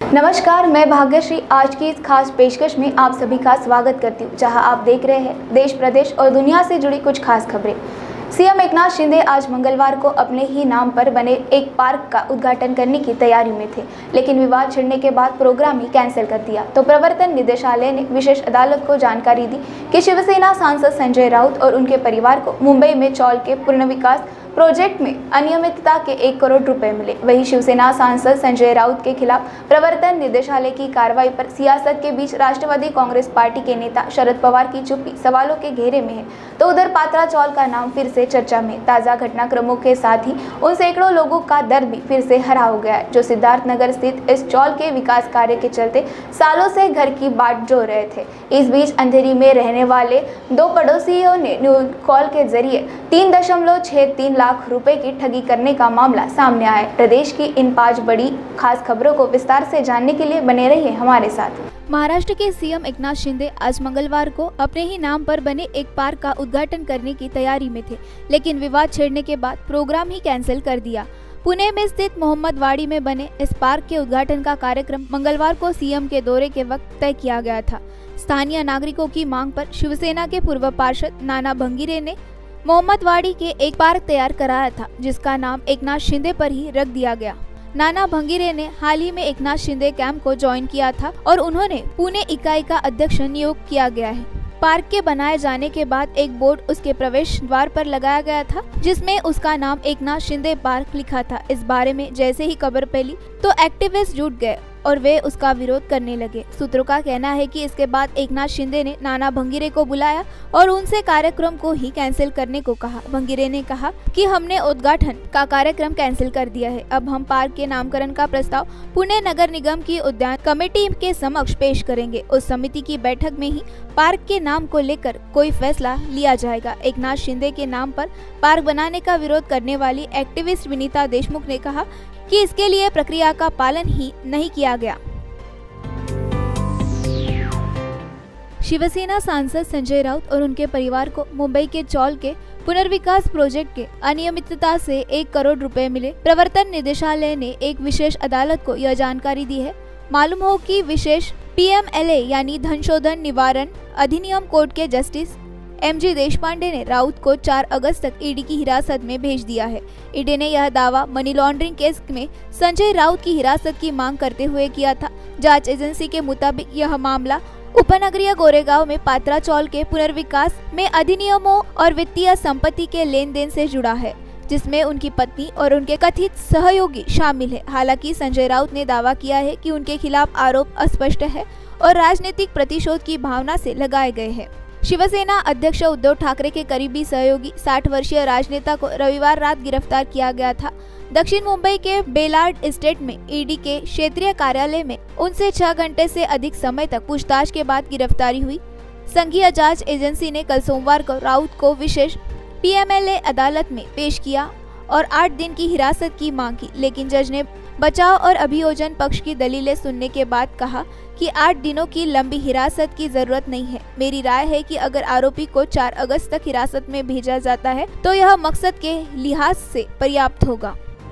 नमस्कार, मैं भाग्यश्री आज की इस खास पेशकश में आप सभी का स्वागत करती हूँ, जहां आप देख रहे हैं देश, प्रदेश और दुनिया से जुड़ी कुछ खास खबरें। सीएम एकनाथ शिंदे आज मंगलवार को अपने ही नाम पर बने एक पार्क का उद्घाटन करने की तैयारी में थे, लेकिन विवाद छिड़ने के बाद प्रोग्राम ही कैंसिल कर दिया। तो प्रवर्तन निदेशालय ने विशेष अदालत को जानकारी दी कि शिवसेना सांसद संजय राउत और उनके परिवार को मुंबई में चौल के पुनर्विकास प्रोजेक्ट में अनियमितता के 1 करोड़ रुपए मिले। वहीं शिवसेना सांसद संजय राउत के खिलाफ प्रवर्तन निदेशालय की कार्रवाई पर सियासत के बीच राष्ट्रवादी कांग्रेस पार्टी के नेता शरद पवार की चुप्पी सवालों के घेरे में है, तो उधर पात्रा चौल का नाम फिर से चर्चा में। ताज़ा घटनाक्रमों के साथ ही उन सैकड़ों लोगों का दर्द भी फिर से हरा हो गया है, जो सिद्धार्थनगर स्थित इस चौल के विकास कार्य के चलते सालों से घर की बाट जो रहे थे। इस बीच अंधेरी में रहने वाले 2 पड़ोसियों ने न्यू कॉल के जरिए 3.63 लाख रुपए की ठगी करने का मामला सामने आया है। प्रदेश की इन 5 बड़ी खास खबरों को विस्तार से जानने के लिए बने रहिए हमारे साथ। महाराष्ट्र के सीएम एकनाथ शिंदे आज मंगलवार को अपने ही नाम पर बने एक पार्क का उद्घाटन करने की तैयारी में थे, लेकिन विवाद छिड़ने के बाद प्रोग्राम ही कैंसिल कर दिया। पुणे में स्थित मोहम्मदवाड़ी में बने इस पार्क के उद्घाटन का कार्यक्रम मंगलवार को सीएम के दौरे के वक्त तय किया गया था। स्थानीय नागरिकों की मांग पर शिवसेना के पूर्व पार्षद नाना भंगीरे ने मोहम्मदवाड़ी के एक पार्क तैयार कराया था, जिसका नाम एकनाथ शिंदे पर ही रख दिया गया। नाना भंगीरे ने हाल ही में एकनाथ शिंदे कैंप को ज्वाइन किया था और उन्होंने पुणे इकाई का अध्यक्ष नियुक्त किया गया है। पार्क के बनाए जाने के बाद एक बोर्ड उसके प्रवेश द्वार पर लगाया गया था, जिसमें उसका नाम एकनाथ शिंदे पार्क लिखा था। इस बारे में जैसे ही खबर फैली तो एक्टिविस्ट जुट गए और वे उसका विरोध करने लगे। सूत्रों का कहना है कि इसके बाद एकनाथ शिंदे ने नाना भंगीरे को बुलाया और उनसे कार्यक्रम को ही कैंसिल करने को कहा। भंगीरे ने कहा कि हमने उद्घाटन का कार्यक्रम कैंसिल कर दिया है, अब हम पार्क के नामकरण का प्रस्ताव पुणे नगर निगम की उद्यान कमेटी के समक्ष पेश करेंगे। उस समिति की बैठक में ही पार्क के नाम को लेकर कोई फैसला लिया जाएगा। एकनाथ शिंदे के नाम पर पार्क बनाने का विरोध करने वाली एक्टिविस्ट विनीता देशमुख ने कहा कि इसके लिए प्रक्रिया का पालन ही नहीं किया गया। शिवसेना सांसद संजय राउत और उनके परिवार को मुंबई के चौल के पुनर्विकास प्रोजेक्ट के अनियमितता से 1 करोड़ रुपए मिले। प्रवर्तन निदेशालय ने एक विशेष अदालत को यह जानकारी दी है। मालूम हो कि विशेष PMLA यानी धन शोधन निवारण अधिनियम कोर्ट के जस्टिस MG देशपांडे ने राउत को 4 अगस्त तक ईडी की हिरासत में भेज दिया है। ईडी ने यह दावा मनी लॉन्ड्रिंग केस में संजय राउत की हिरासत की मांग करते हुए किया था। जांच एजेंसी के मुताबिक यह मामला उपनगरीय गोरेगांव में पात्रा चौल के पुनर्विकास में अधिनियमों और वित्तीय संपत्ति के लेन देन से जुड़ा है, जिसमें उनकी पत्नी और उनके कथित सहयोगी शामिल है। हालांकि संजय राउत ने दावा किया है कि उनके खिलाफ आरोप अस्पष्ट है और राजनीतिक प्रतिशोध की भावना से लगाए गए हैं। शिवसेना अध्यक्ष उद्धव ठाकरे के करीबी सहयोगी 60 वर्षीय राजनेता को रविवार रात गिरफ्तार किया गया था। दक्षिण मुंबई के बेलार्ड एस्टेट में ईडी के क्षेत्रीय कार्यालय में उनसे 6 घंटे से अधिक समय तक पूछताछ के बाद गिरफ्तारी हुई। संघीय जांच एजेंसी ने कल सोमवार को राउत को विशेष PMLA अदालत में पेश किया और 8 दिन की हिरासत की मांग की, लेकिन जज ने बचाव और अभियोजन पक्ष की दलीलें सुनने के बाद कहा कि 8 दिनों की लंबी हिरासत की जरूरत नहीं है। मेरी राय है कि अगर आरोपी को 4 अगस्त तक हिरासत में भेजा जाता है तो यह मकसद के लिहाज से पर्याप्त होगा।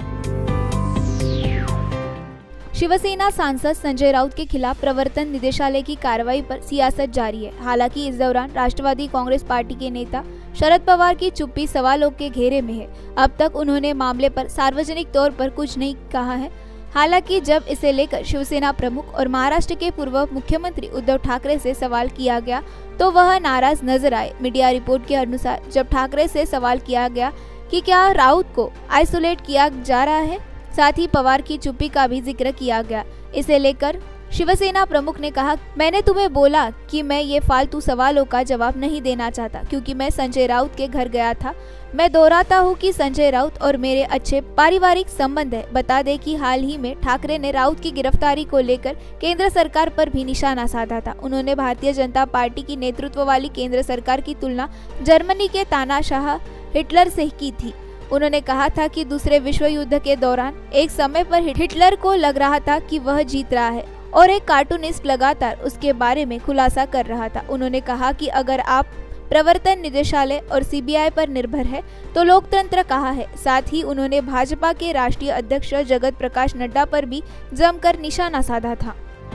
शिवसेना सांसद संजय राउत के खिलाफ प्रवर्तन निदेशालय की कार्रवाई पर सियासत जारी है। हालांकि इस दौरान राष्ट्रवादी कांग्रेस पार्टी के नेता शरद पवार की चुप्पी सवालों के घेरे में है। अब तक उन्होंने मामले पर सार्वजनिक तौर पर कुछ नहीं कहा है। हालांकि जब इसे लेकर शिवसेना प्रमुख और महाराष्ट्र के पूर्व मुख्यमंत्री उद्धव ठाकरे से सवाल किया गया तो वह नाराज नजर आए। मीडिया रिपोर्ट के अनुसार जब ठाकरे से सवाल किया गया कि क्या राउत को आइसोलेट किया जा रहा है, साथ ही पवार की चुप्पी का भी जिक्र किया गया। इसे लेकर शिवसेना प्रमुख ने कहा, मैंने तुम्हें बोला कि मैं ये फालतू सवालों का जवाब नहीं देना चाहता क्योंकि मैं संजय राउत के घर गया था। मैं दोहराता हूँ कि संजय राउत और मेरे अच्छे पारिवारिक संबंध है। बता दें कि हाल ही में ठाकरे ने राउत की गिरफ्तारी को लेकर केंद्र सरकार पर भी निशाना साधा था। उन्होंने भारतीय जनता पार्टी की नेतृत्व वाली केंद्र सरकार की तुलना जर्मनी के तानाशाह हिटलर से की थी। उन्होंने कहा था कि दूसरे विश्व युद्ध के दौरान एक समय पर हिटलर को लग रहा था कि वह जीत रहा है और एक कार्टूनिस्ट लगातार उसके बारे में खुलासा कर रहा था। उन्होंने कहा कि अगर आप प्रवर्तन निदेशालय और सीबीआई पर निर्भर है तो लोकतंत्र कहाँ है। साथ ही उन्होंने भाजपा के राष्ट्रीय अध्यक्ष जगत प्रकाश नड्डा पर भी जमकर निशाना साधा था।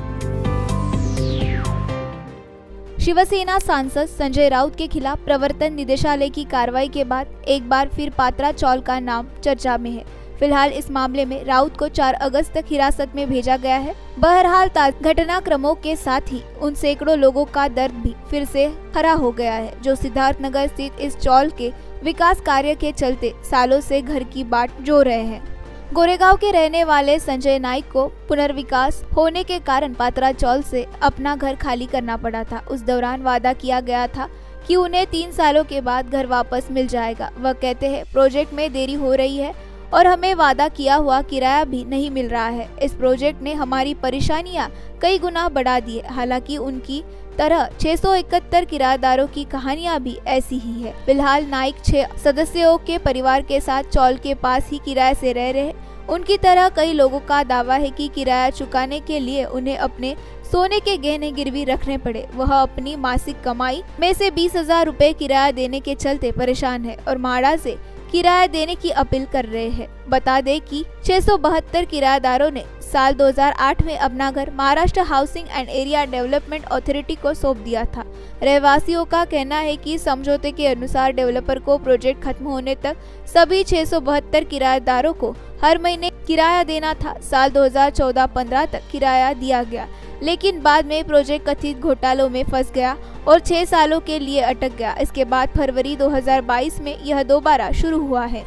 शिवसेना सांसद संजय राउत के खिलाफ प्रवर्तन निदेशालय की कार्रवाई के बाद एक बार फिर पात्रा चौल का नाम चर्चा में है। फिलहाल इस मामले में राउत को 4 अगस्त तक हिरासत में भेजा गया है। बहरहाल घटनाक्रमों के साथ ही उन सैकड़ों लोगों का दर्द भी फिर से हरा हो गया है जो सिद्धार्थनगर स्थित इस चौल के विकास कार्य के चलते सालों से घर की बाट जो रहे हैं। गोरेगांव के रहने वाले संजय नाइक को पुनर्विकास होने के कारण पात्रा चौल से अपना घर खाली करना पड़ा था। उस दौरान वादा किया गया था कि उन्हें 3 सालों के बाद घर वापस मिल जाएगा। वह कहते हैं प्रोजेक्ट में देरी हो रही है और हमें वादा किया हुआ किराया भी नहीं मिल रहा है। इस प्रोजेक्ट ने हमारी परेशानियां कई गुना बढ़ा दी है। हालांकि उनकी तरह 671 किराएदारों की कहानियां भी ऐसी ही है। फिलहाल नाइक 6 सदस्यों के परिवार के साथ चौल के पास ही किराए से रह रहे। उनकी तरह कई लोगों का दावा है कि किराया चुकाने के लिए उन्हें अपने सोने के गहने गिरवी रखने पड़े। वह अपनी मासिक कमाई में से 20,000 रुपए किराया देने के चलते परेशान है और माड़ा से किराया देने की अपील कर रहे हैं। बता दें कि 672 किराएदारों ने साल 2008 में अपना घर Maharashtra housing and area development authority को सौंप दिया था। रहवासियों का कहना है कि समझौते के अनुसार डेवलपर को प्रोजेक्ट खत्म होने तक सभी 672 किराएदारों को हर महीने किराया देना था। साल 2014-15 तक किराया दिया गया, लेकिन बाद में प्रोजेक्ट कथित घोटालों में फंस गया और 6 सालों के लिए अटक गया। इसके बाद फरवरी 2022 में यह दोबारा शुरू हुआ है।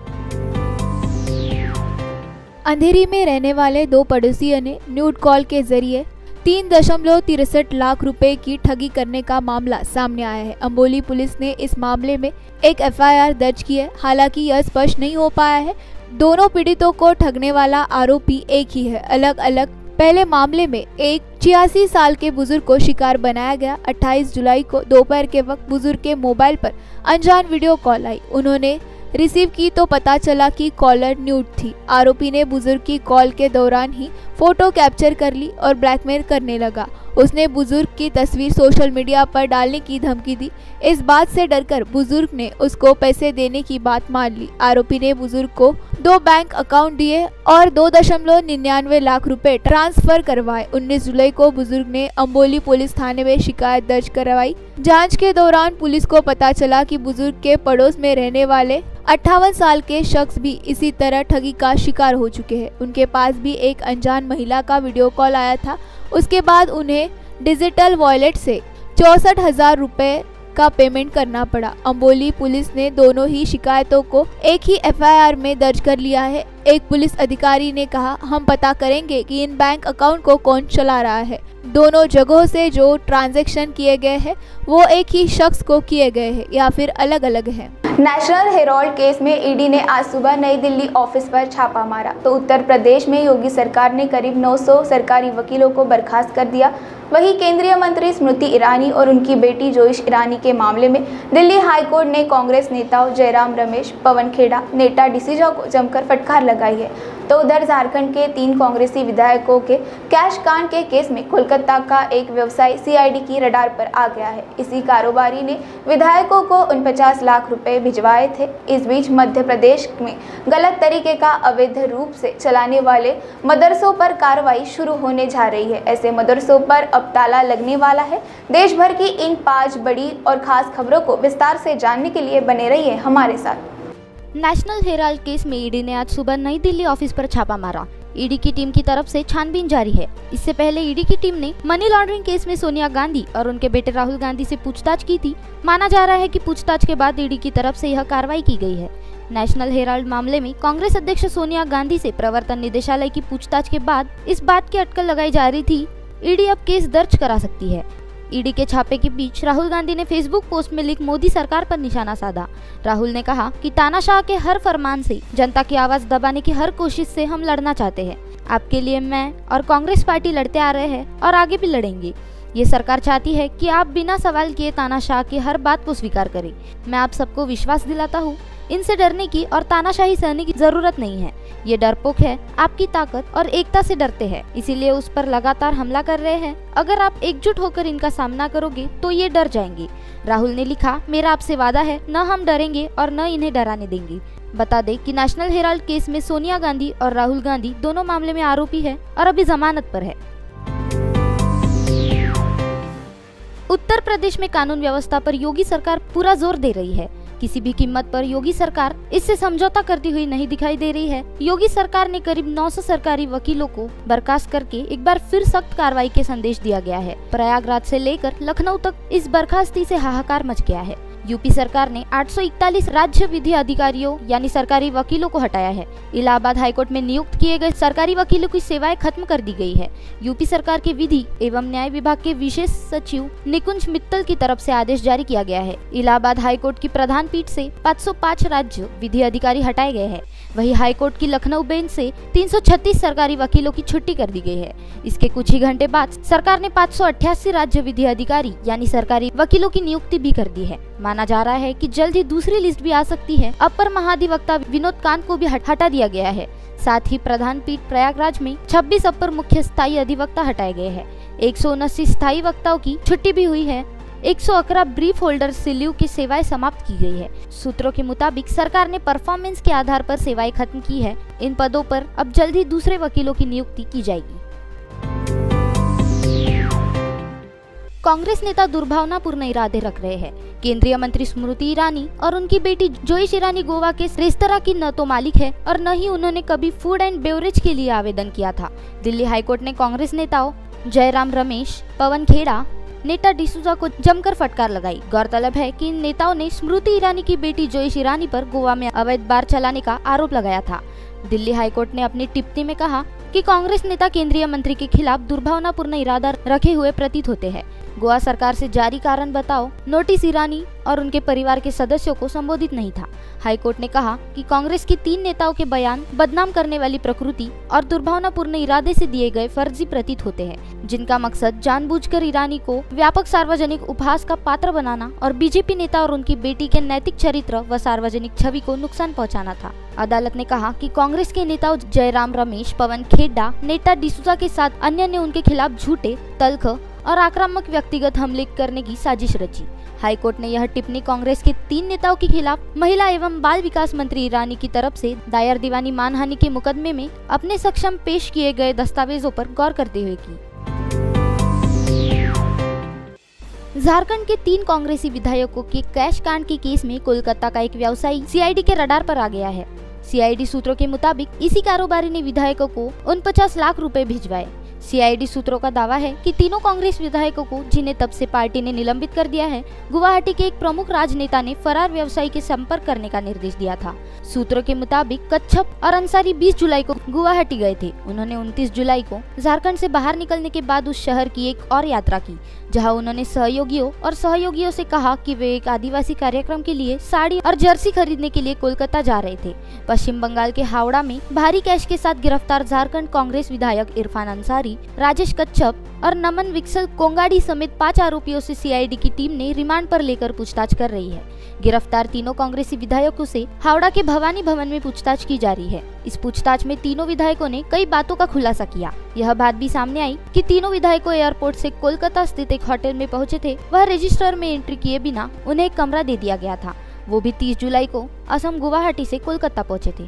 अंधेरी में रहने वाले 2 पड़ोसियों ने न्यूड कॉल के जरिए 3.63 लाख रुपए की ठगी करने का मामला सामने आया है। अंबोली पुलिस ने इस मामले में एक FIR दर्ज की है। हालांकि यह स्पष्ट नहीं हो पाया है दोनों पीड़ितों को ठगने वाला आरोपी एक ही है। अलग अलग पहले मामले में एक 86 साल के बुजुर्ग को शिकार बनाया गया। 28 जुलाई को दोपहर के वक्त बुजुर्ग के मोबाइल पर अनजान वीडियो कॉल आई। उन्होंने रिसीव की तो पता चला कि कॉलर न्यूड थी। आरोपी ने बुजुर्ग की कॉल के दौरान ही फोटो कैप्चर कर ली और ब्लैकमेल करने लगा। उसने बुजुर्ग की तस्वीर सोशल मीडिया पर डालने की धमकी दी। इस बात से डरकर बुजुर्ग ने उसको पैसे देने की बात मान ली। आरोपी ने बुजुर्ग को 2 बैंक अकाउंट दिए और 2.99 लाख रुपए ट्रांसफर करवाए। 19 जुलाई को बुजुर्ग ने अंबोली पुलिस थाने में शिकायत दर्ज करवाई। जांच के दौरान पुलिस को पता चला कि बुजुर्ग के पड़ोस में रहने वाले 58 साल के शख्स भी इसी तरह ठगी का शिकार हो चुके हैं। उनके पास भी एक अनजान महिला का वीडियो कॉल आया था। उसके बाद उन्हें डिजिटल वॉलेट से 64,000 रुपए का पेमेंट करना पड़ा। अंबोली पुलिस ने दोनों ही शिकायतों को एक ही FIR में दर्ज कर लिया है। एक पुलिस अधिकारी ने कहा, हम पता करेंगे कि इन बैंक अकाउंट को कौन चला रहा है। दोनों जगहों से जो ट्रांजैक्शन किए गए हैं वो एक ही शख्स को किए गए हैं या फिर अलग अलग हैं। नेशनल हेराल्ड केस में ईडी ने आज सुबह नई दिल्ली ऑफिस पर छापा मारा तो उत्तर प्रदेश में योगी सरकार ने करीब 900 सरकारी वकीलों को बर्खास्त कर दिया। वहीं केंद्रीय मंत्री स्मृति ईरानी और उनकी बेटी जोइश ईरानी के मामले में दिल्ली हाईकोर्ट ने कांग्रेस नेताओं जयराम रमेश, पवन खेड़ा, नेता डिसूजा को जमकर फटकार लगाई है। तो उधर झारखंड के 3 कांग्रेसी विधायकों के कैश कांड के केस में कोलकाता का एक व्यवसायी CID की रडार पर आ गया है। इसी कारोबारी ने विधायकों को 49 लाख रुपए भिजवाए थे। इस बीच मध्य प्रदेश में गलत तरीके का अवैध रूप से चलाने वाले मदरसों पर कार्रवाई शुरू होने जा रही है। ऐसे मदरसों पर अब ताला लगने वाला है। देश भर की इन 5 बड़ी और खास खबरों को विस्तार से जानने के लिए बने रहिए हमारे साथ। नेशनल हेराल्ड केस में ईडी ने आज सुबह नई दिल्ली ऑफिस पर छापा मारा। ईडी की टीम की तरफ से छानबीन जारी है। इससे पहले ईडी की टीम ने मनी लॉन्ड्रिंग केस में सोनिया गांधी और उनके बेटे राहुल गांधी से पूछताछ की थी। माना जा रहा है कि पूछताछ के बाद ईडी की तरफ से यह कार्रवाई की गई है। नेशनल हेराल्ड मामले में कांग्रेस अध्यक्ष सोनिया गांधी से प्रवर्तन निदेशालय की पूछताछ के बाद इस बात की अटकल लगाई जा रही थी ईडी अब केस दर्ज करा सकती है। ईडी के छापे के बीच राहुल गांधी ने फेसबुक पोस्ट में लिख मोदी सरकार पर निशाना साधा। राहुल ने कहा कि तानाशाह के हर फरमान से, जनता की आवाज दबाने की हर कोशिश से हम लड़ना चाहते हैं। आपके लिए मैं और कांग्रेस पार्टी लड़ते आ रहे हैं और आगे भी लड़ेंगे। ये सरकार चाहती है कि आप बिना सवाल किए तानाशाह की हर बात को स्वीकार करें। मैं आप सबको विश्वास दिलाता हूँ, इनसे डरने की और तानाशाही सहने की जरूरत नहीं है। ये डरपोक है, आपकी ताकत और एकता से डरते हैं, इसीलिए उस पर लगातार हमला कर रहे हैं। अगर आप एकजुट होकर इनका सामना करोगे तो ये डर जाएंगे। राहुल ने लिखा, मेरा आपसे वादा है, न हम डरेंगे और न इन्हें डराने देंगे। बता दें कि नेशनल हेराल्ड केस में सोनिया गांधी और राहुल गांधी दोनों मामले में आरोपी है और अभी जमानत पर है। उत्तर प्रदेश में कानून व्यवस्था पर योगी सरकार पूरा जोर दे रही है। किसी भी कीमत पर योगी सरकार इससे समझौता करती हुई नहीं दिखाई दे रही है। योगी सरकार ने करीब 900 सरकारी वकीलों को बर्खास्त करके एक बार फिर सख्त कार्रवाई के संदेश दिया गया है। प्रयागराज से लेकर लखनऊ तक इस बर्खास्ती से हाहाकार मच गया है। यूपी सरकार ने 841 राज्य विधि अधिकारियों यानी सरकारी वकीलों को हटाया है। इलाहाबाद हाईकोर्ट में नियुक्त किए गए सरकारी वकीलों की सेवाएं खत्म कर दी गई है। यूपी सरकार के विधि एवं न्याय विभाग के विशेष सचिव निकुंज मित्तल की तरफ से आदेश जारी किया गया है। इलाहाबाद हाईकोर्ट की प्रधान पीठ से 505 राज्य विधि अधिकारी हटाए गए हैं। वहीं हाईकोर्ट की लखनऊ बेंच से 336 सरकारी वकीलों की छुट्टी कर दी गई है। इसके कुछ ही घंटे बाद सरकार ने 588 राज्य विधि अधिकारी यानी सरकारी वकीलों की नियुक्ति भी कर दी है। माना जा रहा है कि जल्द ही दूसरी लिस्ट भी आ सकती है। अपर महाधिवक्ता विनोद कांत को भी हटा दिया गया है। साथ ही प्रधान पीठ प्रयागराज में 26 अपर मुख्य स्थायी अधिवक्ता हटाए गए हैं। 179 स्थायी वक्ताओं की छुट्टी भी हुई है। 111 ब्रीफ होल्डर से लीव की सेवाएं समाप्त की गई है। सूत्रों के मुताबिक सरकार ने परफॉर्मेंस के आधार पर सेवाएं खत्म की है। इन पदों पर अब जल्द ही दूसरे वकीलों की नियुक्ति की जाएगी। कांग्रेस नेता दुर्भावनापूर्ण इरादे रख रहे हैं। केंद्रीय मंत्री स्मृति ईरानी और उनकी बेटी जोयश ईरानी गोवा के रेस्तरां की न तो मालिक है और न ही उन्होंने कभी फूड एंड बेवरेज के लिए आवेदन किया था। दिल्ली हाईकोर्ट ने कांग्रेस नेताओं जयराम रमेश, पवन खेड़ा, नेता डिसूजा को जमकर फटकार लगाई। गौरतलब है कि इन नेताओं ने स्मृति ईरानी की बेटी जोयश ईरानी पर गोवा में अवैध बार चलाने का आरोप लगाया था। दिल्ली हाईकोर्ट ने अपनी टिप्पणी में कहा कि कांग्रेस नेता केंद्रीय मंत्री के खिलाफ दुर्भावनापूर्ण इरादा रखे हुए प्रतीत होते हैं। गोवा सरकार से जारी कारण बताओ नोटिस ईरानी और उनके परिवार के सदस्यों को संबोधित नहीं था। हाईकोर्ट ने कहा कि कांग्रेस के 3 नेताओं के बयान बदनाम करने वाली प्रकृति और दुर्भावनापूर्ण इरादे से दिए गए फर्जी प्रतीत होते हैं, जिनका मकसद जानबूझकर ईरानी को व्यापक सार्वजनिक उपहास का पात्र बनाना और बीजेपी नेता और उनकी बेटी के नैतिक चरित्र व सार्वजनिक छवि को नुकसान पहुंचाना था। अदालत ने कहा कि कांग्रेस के नेताओं जयराम रमेश, पवन खेड़ा, नेता डिसूजा के साथ अन्य ने उनके खिलाफ झूठे, तल्ख और आक्रामक व्यक्तिगत हमले करने की साजिश रची। हाईकोर्ट ने यह टिप्पणी कांग्रेस के 3 नेताओं के खिलाफ महिला एवं बाल विकास मंत्री ईरानी की तरफ से दायर दीवानी मानहानि के मुकदमे में अपने सक्षम पेश किए गए दस्तावेजों पर गौर करते हुए की। झारखंड के 3 कांग्रेसी विधायकों के कैश कांड के केस में कोलकाता का एक व्यवसायी सीआईडी के रडार पर आ गया है। सीआईडी सूत्रों के मुताबिक इसी कारोबारी ने विधायकों को 49 लाख रुपए भिजवाए। सीआईडी सूत्रों का दावा है कि तीनों कांग्रेस विधायकों को, जिन्हें तब से पार्टी ने निलंबित कर दिया है, गुवाहाटी के एक प्रमुख राजनेता ने फरार व्यवसायी के संपर्क करने का निर्देश दिया था। सूत्रों के मुताबिक कच्छप और अंसारी 20 जुलाई को गुवाहाटी गए थे। उन्होंने 29 जुलाई को झारखंड से बाहर निकलने के बाद उस शहर की एक और यात्रा की, जहां उन्होंने सहयोगियों से कहा कि वे एक आदिवासी कार्यक्रम के लिए साड़ी और जर्सी खरीदने के लिए कोलकाता जा रहे थे। पश्चिम बंगाल के हावड़ा में भारी कैश के साथ गिरफ्तार झारखंड कांग्रेस विधायक इरफान अंसारी, राजेश कच्छप और नमन विक्सल कोंगाड़ी समेत 5 आरोपियों से सीआईडी की टीम ने रिमांड पर लेकर पूछताछ कर रही है। गिरफ्तार तीनों कांग्रेसी विधायकों से हावड़ा के भवानी भवन में पूछताछ की जा रही है। इस पूछताछ में तीनों विधायकों ने कई बातों का खुलासा किया। यह बात भी सामने आई कि तीनों विधायकों एयरपोर्ट से कोलकाता स्थित एक होटल में पहुंचे थे। वह रजिस्टर में एंट्री किए बिना उन्हें एक कमरा दे दिया गया था। वो भी 30 जुलाई को असम गुवाहाटी से कोलकाता पहुंचे थे।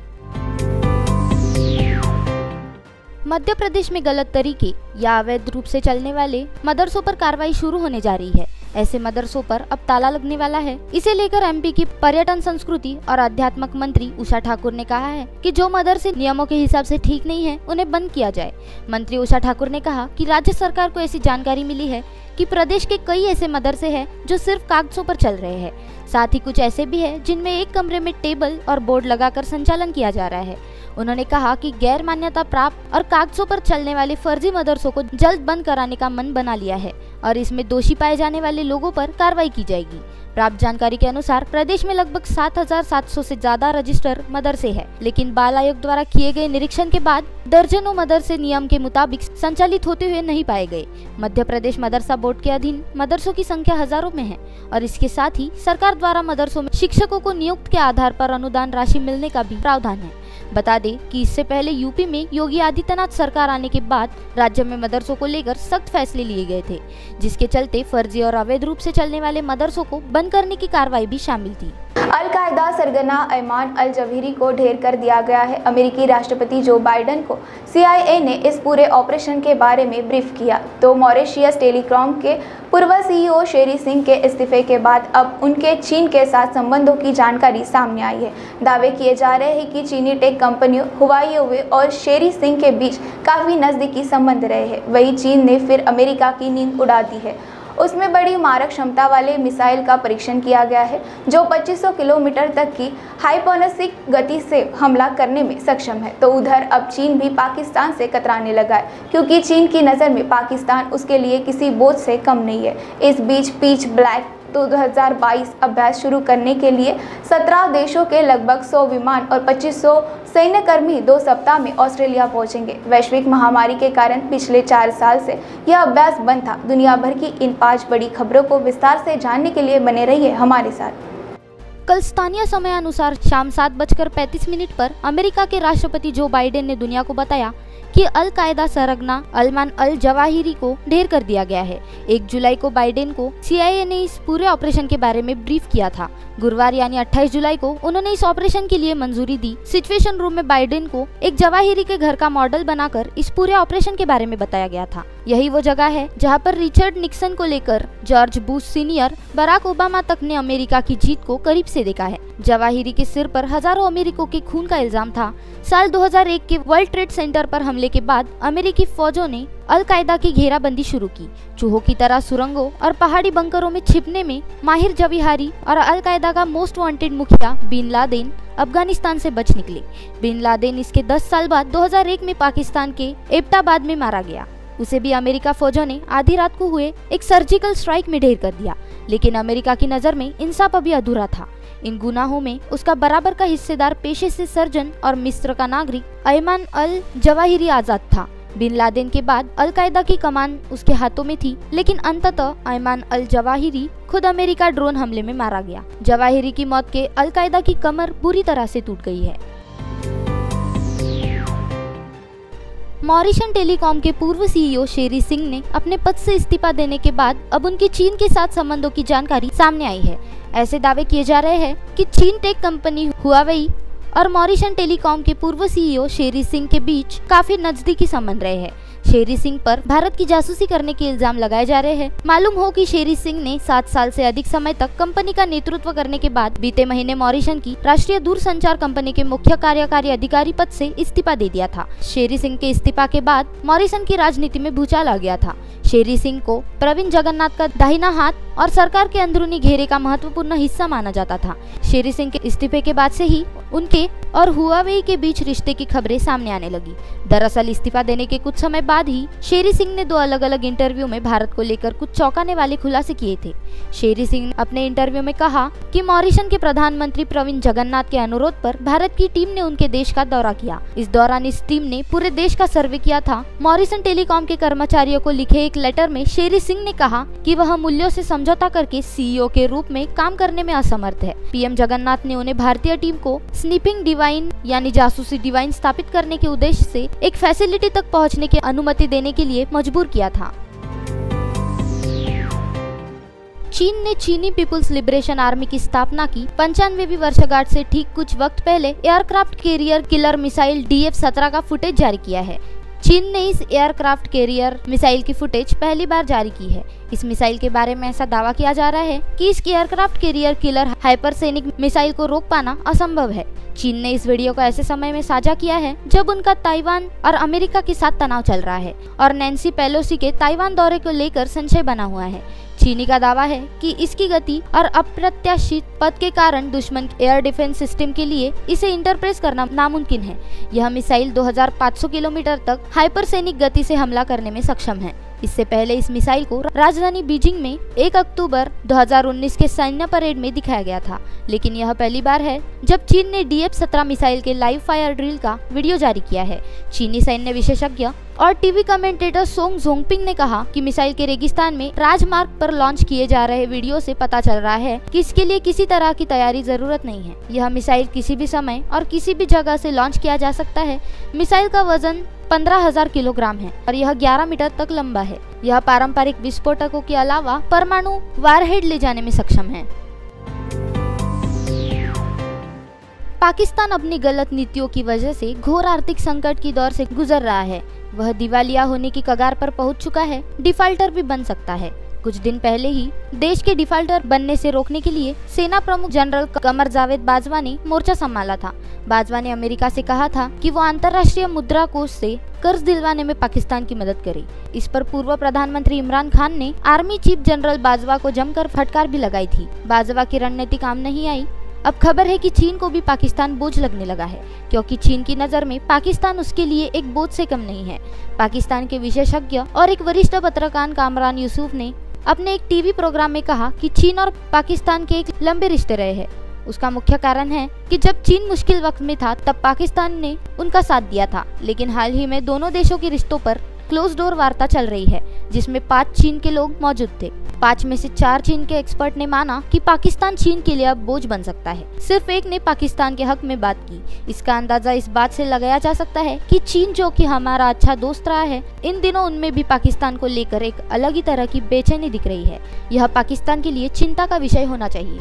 मध्य प्रदेश में गलत तरीके या अवैध रूप से चलने वाले मदरसों पर कार्रवाई शुरू होने जा रही है। ऐसे मदरसों पर अब ताला लगने वाला है। इसे लेकर एमपी की पर्यटन, संस्कृति और आध्यात्मिक मंत्री उषा ठाकुर ने कहा है कि जो मदरसे नियमों के हिसाब से ठीक नहीं है, उन्हें बंद किया जाए। मंत्री उषा ठाकुर ने कहा कि राज्य सरकार को ऐसी जानकारी मिली है कि प्रदेश के कई ऐसे मदरसे हैं जो सिर्फ कागजों पर चल रहे हैं। साथ ही कुछ ऐसे भी हैं जिनमें एक कमरे में टेबल और बोर्ड लगाकर संचालन किया जा रहा है। उन्होंने कहा कि गैर मान्यता प्राप्त और कागजों पर चलने वाले फर्जी मदरसों को जल्द बंद कराने का मन बना लिया है और इसमें दोषी पाए जाने वाले लोगों पर कार्रवाई की जाएगी। प्राप्त जानकारी के अनुसार प्रदेश में लगभग 7,700 से ज्यादा रजिस्टर मदरसे हैं, लेकिन बाल आयोग द्वारा किए गए निरीक्षण के बाद दर्जनों मदरसे नियम के मुताबिक संचालित होते हुए नहीं पाए गए। मध्य प्रदेश मदरसा बोर्ड के अधीन मदरसों की संख्या हजारों में है और इसके साथ ही सरकार द्वारा मदरसों में शिक्षकों को नियुक्त के आधार पर अनुदान राशि मिलने का भी प्रावधान है। बता दें कि इससे पहले यूपी में योगी आदित्यनाथ सरकार आने के बाद राज्य में मदरसों को लेकर सख्त फैसले लिए गए थे, जिसके चलते फर्जी और अवैध रूप से चलने वाले मदरसों को बंद करने की कार्रवाई भी शामिल थी। अल-कायदा सरगना अयमान अल जवाहिरी को ढेर कर दिया गया है। अमेरिकी राष्ट्रपति जो बाइडेन को CIA ने इस पूरे ऑपरेशन के बारे में ब्रीफ किया। तो मॉरिशियस टेलीकॉम के पूर्व CEO शेरी सिंह के इस्तीफे के बाद अब उनके चीन के साथ संबंधों की जानकारी सामने आई है। दावे किए जा रहे हैं कि चीनी टेक कंपनियों हुआवे और शेरी सिंह के बीच काफ़ी नज़दीकी संबंध रहे हैं। वहीं चीन ने फिर अमेरिका की नींद उड़ा दी है। उसमें बड़ी मारक क्षमता वाले मिसाइल का परीक्षण किया गया है जो 2500 किलोमीटर तक की हाइपोनिक गति से हमला करने में सक्षम है। तो उधर अब चीन भी पाकिस्तान से कतराने लगा है, क्योंकि चीन की नज़र में पाकिस्तान उसके लिए किसी बोझ से कम नहीं है। इस बीच पीच ब्लैक 2022 अभ्यास शुरू करने के लिए 17 देशों के लगभग 100 विमान और 2500 सैन्यकर्मी 2 सप्ताह में ऑस्ट्रेलिया पहुंचेंगे। वैश्विक महामारी के कारण पिछले 4 साल से यह अभ्यास बंद था। दुनिया भर की इन 5 बड़ी खबरों को विस्तार से जानने के लिए बने रहिए हमारे साथ। कल स्थानीय समय अनुसार शाम 7:35 पर अमेरिका के राष्ट्रपति जो बाइडेन ने दुनिया को बताया कि अल-कायदा सरगना अयमान अल जवाहिरी को ढेर कर दिया गया है। 1 जुलाई को बाइडेन को CIA ने इस पूरे ऑपरेशन के बारे में ब्रीफ किया था। गुरुवार यानी 28 जुलाई को उन्होंने इस ऑपरेशन के लिए मंजूरी दी। सिचुएशन रूम में बाइडेन को एक जवाहिरी के घर का मॉडल बनाकर इस पूरे ऑपरेशन के बारे में बताया गया था। यही वो जगह है जहां पर रिचर्ड निक्सन को लेकर George Bush senior, Barack Obama तक ने अमेरिका की जीत को करीब से देखा है। जवाहिरी के सिर पर हजारों अमेरिकियों के खून का इल्जाम था। साल 2001 के वर्ल्ड ट्रेड सेंटर पर हमले के बाद अमेरिकी फौजों ने अल-कायदा की घेराबंदी शुरू की। चूहों की तरह सुरंगों और पहाड़ी बंकरों में छिपने में माहिर जवाहिरी और अल-कायदा का मोस्ट वांटेड मुखिया बिन लादेन अफगानिस्तान से बच निकले। बिन लादेन इसके 10 साल बाद 2001 में पाकिस्तान के एबटाबाद में मारा गया। उसे भी अमेरिका फौजों ने आधी रात को हुए एक सर्जिकल स्ट्राइक में ढेर कर दिया, लेकिन अमेरिका की नजर में इंसाफ अभी अधूरा था। इन गुनाहों में उसका बराबर का हिस्सेदार पेशे से सर्जन और मिस्र का नागरिक अयमान अल जवाहिरी आजाद था। बिन लादेन के बाद अल-कायदा की कमान उसके हाथों में थी, लेकिन अंततः अयमान अल जवाहिरी खुद अमेरिका ड्रोन हमले में मारा गया। जवाहिरी की मौत के अल-कायदा की कमर बुरी तरह से टूट गई है। मॉरिशन टेलीकॉम के पूर्व CEO शेरी सिंह ने अपने पद से इस्तीफा देने के बाद अब उनके चीन के साथ संबंधों की जानकारी सामने आई है। ऐसे दावे किए जा रहे हैं कि चीन टेक कंपनी हुआवे और मॉरिशन टेलीकॉम के पूर्व CEO शेरी सिंह के बीच काफी नजदीकी संबंध रहे हैं। शेरी सिंह पर भारत की जासूसी करने के इल्जाम लगाए जा रहे हैं। मालूम हो कि शेरी सिंह ने 7 साल से अधिक समय तक कंपनी का नेतृत्व करने के बाद बीते महीने मॉरिशन की राष्ट्रीय दूरसंचार कंपनी के मुख्य कार्यकारी अधिकारी पद से इस्तीफा दे दिया था। शेरी सिंह के इस्तीफा के बाद मॉरिशन की राजनीति में भूचाल आ गया था। शेरी सिंह को प्रवीण जगन्नाथ का दाहिना हाथ और सरकार के अंदरूनी घेरे का महत्वपूर्ण हिस्सा माना जाता था। शेरी सिंह के इस्तीफे के बाद से ही उनके और हुआवे के बीच रिश्ते की खबरें सामने आने लगी। दरअसल इस्तीफा देने के कुछ समय बाद ही शेरी सिंह ने 2 अलग अलग इंटरव्यू में भारत को लेकर कुछ चौंकाने वाले खुलासे किए थे। शेरी सिंह ने अपने इंटरव्यू में कहा कि मॉरिशन के प्रधानमंत्री प्रवीण जगन्नाथ के अनुरोध पर भारत की टीम ने उनके देश का दौरा किया। इस दौरान इस टीम ने पूरे देश का सर्वे किया था। मॉरिशन टेलीकॉम के कर्मचारियों को लिखे एक लेटर में शेरी सिंह ने कहा कि वह मूल्यों से समझौता करके CEO के रूप में काम करने में असमर्थ है। PM जगन्नाथ ने उन्हें भारतीय टीम को स्नीपिंग डिवाइन यानी जासूसी डिवाइन स्थापित करने के उद्देश्य से एक फैसिलिटी तक पहुंचने की अनुमति देने के लिए मजबूर किया था। चीन ने चीनी पीपुल्स लिबरेशन आर्मी की स्थापना की 95वीं वर्षगांठ से ठीक कुछ वक्त पहले aircraft carrier killer missile DF-17 का फुटेज जारी किया है। चीन ने इस एयरक्राफ्ट कैरियर मिसाइल की फुटेज पहली बार जारी की है। इस मिसाइल के बारे में ऐसा दावा किया जा रहा है कि इस aircraft carrier killer hypersonic missile को रोक पाना असंभव है। चीन ने इस वीडियो को ऐसे समय में साझा किया है जब उनका ताइवान और अमेरिका के साथ तनाव चल रहा है और नैन्सी पेलोसी के ताइवान दौरे को लेकर संशय बना हुआ है। चीनी का दावा है कि इसकी गति और अप्रत्याशित पथ के कारण दुश्मन एयर डिफेंस सिस्टम के लिए इसे इंटरप्रेस करना नामुमकिन है। यह मिसाइल 2500 किलोमीटर तक हाइपरसोनिक गति से हमला करने में सक्षम है। इससे पहले इस मिसाइल को राजधानी बीजिंग में 1 अक्टूबर 2019 के सैन्य परेड में दिखाया गया था, लेकिन यह पहली बार है जब चीन ने DF-17 मिसाइल के लाइव फायर ड्रिल का वीडियो जारी किया है। चीनी सैन्य विशेषज्ञ और टीवी कमेंटेटर सोंग जोंगपिंग ने कहा कि मिसाइल के रेगिस्तान में राजमार्ग पर लॉन्च किए जा रहे वीडियो से पता चल रहा है कि इसके लिए किसी तरह की तैयारी जरूरत नहीं है। यह मिसाइल किसी भी समय और किसी भी जगह से लॉन्च किया जा सकता है। मिसाइल का वजन 15,000 किलोग्राम है और यह 11 मीटर तक लंबा है। यह पारंपरिक विस्फोटकों के अलावा परमाणु वारहेड ले जाने में सक्षम है। पाकिस्तान अपनी गलत नीतियों की वजह से घोर आर्थिक संकट की दौर से गुजर रहा है। वह दिवालिया होने की कगार पर पहुंच चुका है, डिफाल्टर भी बन सकता है। कुछ दिन पहले ही देश के डिफाल्टर बनने से रोकने के लिए सेना प्रमुख जनरल कमर जावेद बाजवा ने मोर्चा संभाला था। बाजवा ने अमेरिका से कहा था कि वो अंतर्राष्ट्रीय मुद्रा कोष से कर्ज दिलवाने में पाकिस्तान की मदद करे। इस पर पूर्व प्रधानमंत्री इमरान खान ने आर्मी चीफ जनरल बाजवा को जमकर फटकार भी लगाई थी। बाजवा की रणनीति काम नहीं आई। अब खबर है कि चीन को भी पाकिस्तान बोझ लगने लगा है, क्योंकि चीन की नज़र में पाकिस्तान उसके लिए एक बोझ से कम नहीं है। पाकिस्तान के विशेषज्ञ और एक वरिष्ठ पत्रकार कामरान यूसुफ ने अपने एक टीवी प्रोग्राम में कहा कि चीन और पाकिस्तान के एक लंबे रिश्ते रहे हैं। उसका मुख्य कारण है कि जब चीन मुश्किल वक्त में था तब पाकिस्तान ने उनका साथ दिया था, लेकिन हाल ही में दोनों देशों के रिश्तों पर क्लोज डोर वार्ता चल रही है, जिसमें 5 चीन के लोग मौजूद थे। 5 में से 4 चीन के एक्सपर्ट ने माना कि पाकिस्तान चीन के लिए अब बोझ बन सकता है। सिर्फ एक ने पाकिस्तान के हक में बात की। इसका अंदाजा इस बात से लगाया जा सकता है कि चीन, जो कि हमारा अच्छा दोस्त रहा है, इन दिनों उनमें भी पाकिस्तान को लेकर एक अलग ही तरह की बेचैनी दिख रही है। यह पाकिस्तान के लिए चिंता का विषय होना चाहिए।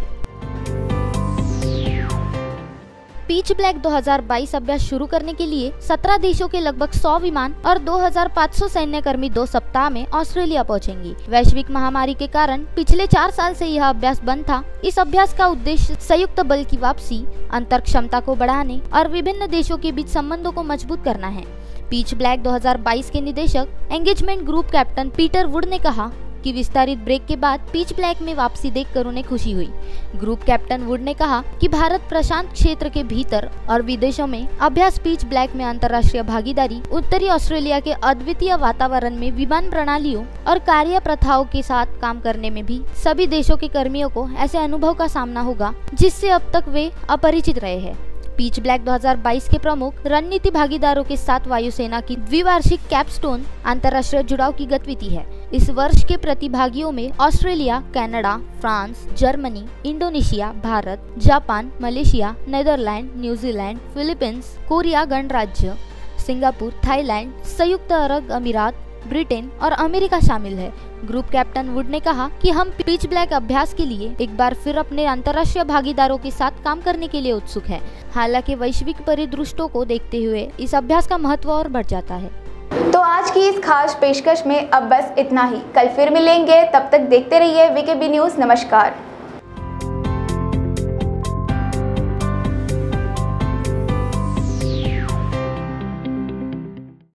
पीच ब्लैक 2022 अभ्यास शुरू करने के लिए 17 देशों के लगभग 100 विमान और 2500 सैन्यकर्मी 2 सप्ताह में ऑस्ट्रेलिया पहुंचेंगी। वैश्विक महामारी के कारण पिछले 4 साल से यह अभ्यास बंद था। इस अभ्यास का उद्देश्य संयुक्त बल की वापसी, अंतर क्षमता को बढ़ाने और विभिन्न देशों के बीच संबंधों को मजबूत करना है। पीच ब्लैक 2022 के निदेशक engagement group captain Peter Wood ने कहा कि विस्तारित ब्रेक के बाद पीच ब्लैक में वापसी देखकर उन्हें खुशी हुई। ग्रुप कैप्टन वुड ने कहा कि भारत प्रशांत क्षेत्र के भीतर और विदेशों में अभ्यास पीच ब्लैक में अंतर्राष्ट्रीय भागीदारी, उत्तरी ऑस्ट्रेलिया के अद्वितीय वातावरण में विमान प्रणालियों और कार्य प्रथाओं के साथ काम करने में भी सभी देशों के कर्मियों को ऐसे अनुभव का सामना होगा जिससे अब तक वे अपरिचित रहे हैं। पीच ब्लैक 2022 के प्रमुख रणनीति भागीदारों के साथ वायुसेना की द्विवार्षिक कैपस्टोन अंतर्राष्ट्रीय जुड़ाव की गतिविधि है। इस वर्ष के प्रतिभागियों में Australia, Canada, France, Germany, Indonesia, Bharat, Japan, Malaysia, Netherland, New Zealand, Philippines, Korea गणराज्य, सिंगापुर, थाईलैंड, संयुक्त अरब अमीरात, ब्रिटेन और अमेरिका शामिल है। ग्रुप कैप्टन वुड ने कहा कि हम पीच ब्लैक अभ्यास के लिए एक बार फिर अपने अंतर्राष्ट्रीय भागीदारों के साथ काम करने के लिए उत्सुक हैं। हालांकि वैश्विक परिदृष्टों को देखते हुए इस अभ्यास का महत्व और बढ़ जाता है। तो आज की इस खास पेशकश में अब बस इतना ही। कल फिर मिलेंगे, तब तक देखते रहिए वीकेबी न्यूज़। नमस्कार।